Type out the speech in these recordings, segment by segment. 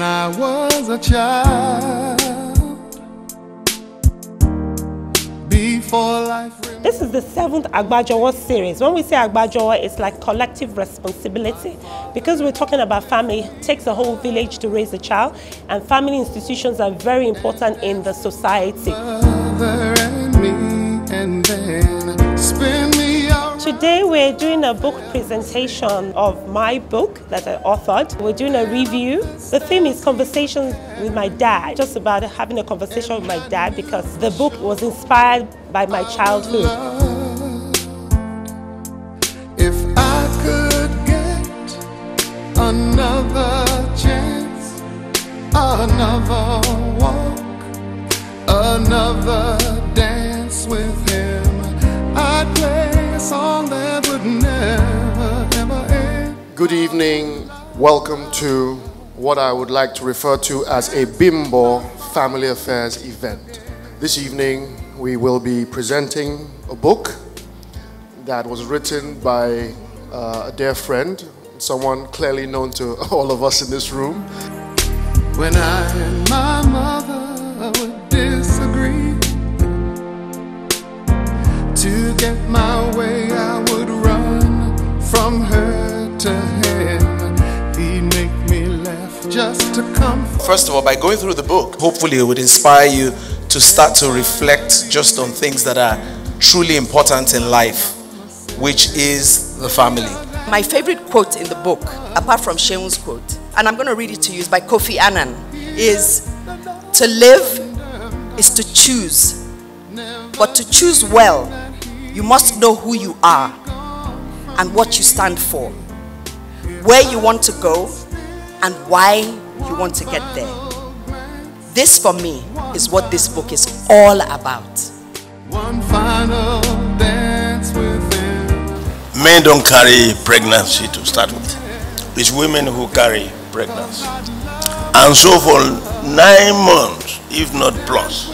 I was a child, before life. This is the 7th Agbajowo series. When we say Agbajowo, it's like collective responsibility. Because we're talking about family, it takes a whole village to raise a child, and family institutions are very important in the society. Today we're doing a book presentation of my book that I authored. We're doing a review. The theme is conversations with my dad, just about having a conversation with my dad, because the book was inspired by my childhood. If I could get another chance, another walk, another dance with him, I'd play a song that would never, ever end. Good evening. Welcome to what I would like to refer to as a Bimbo Family Affairs event. This evening, we will be presenting a book that was written by a dear friend, someone clearly known to all of us in this room. When I and my mother would disagree, to get my way I would run from her to him. He'd make me laugh just to comfort. First of all, by going through the book, hopefully it would inspire you to start to reflect just on things that are truly important in life, which is the family. My favorite quote in the book, apart from Sheun's quote, and I'm going to read it to you, is by Kofi Annan, is to live is to choose, but to choose well, you must know who you are and what you stand for, where you want to go, and why you want to get there. This, for me, is what this book is all about. One final dance with him. Men don't carry pregnancy to start with. It's women who carry pregnancy. And so for 9 months, if not plus,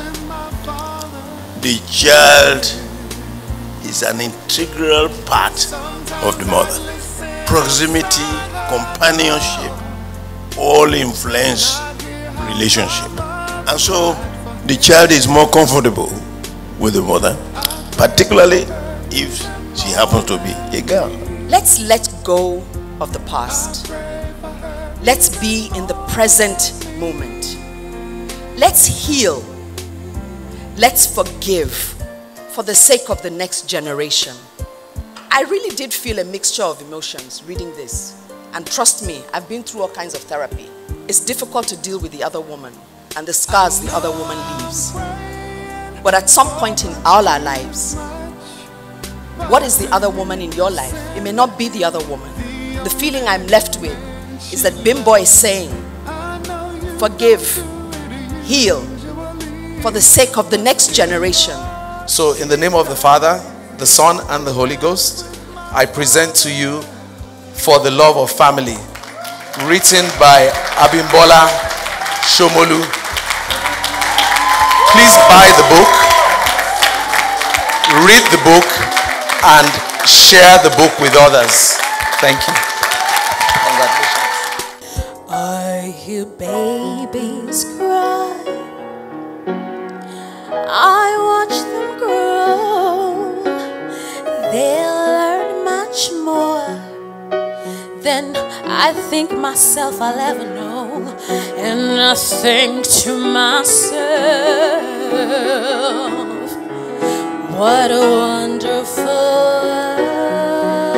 the child is an integral part of the mother. Proximity, companionship, all influence relationship. And so the child is more comfortable with the mother, particularly if she happens to be a girl. Let's let go of the past. Let's be in the present moment. Let's heal. Let's forgive for the sake of the next generation. I really did feel a mixture of emotions reading this. And trust me, I've been through all kinds of therapy. It's difficult to deal with the other woman and the scars the other woman leaves. But at some point in all our lives, what is the other woman in your life? It may not be the other woman. The feeling I'm left with is that Bimbo is saying, forgive, heal, for the sake of the next generation. So in the name of the Father, the Son, and the Holy Ghost, I present to you For the Love of Family, written by Abimbola Somolu. Please buy the book, read the book, and share the book with others. Thank you. Congratulations. I hear babies cry, I watch them grow, they'll learn much more than I think myself I'll ever know. And I think to myself, what a wonderful world.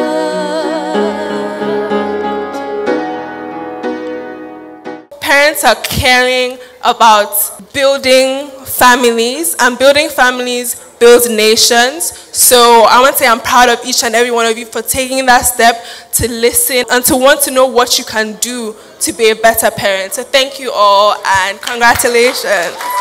Parents are caring about building families, and building families builds nations. So I want to say I'm proud of each and every one of you for taking that step to listen and to want to know what you can do to be a better parent. So thank you all and congratulations.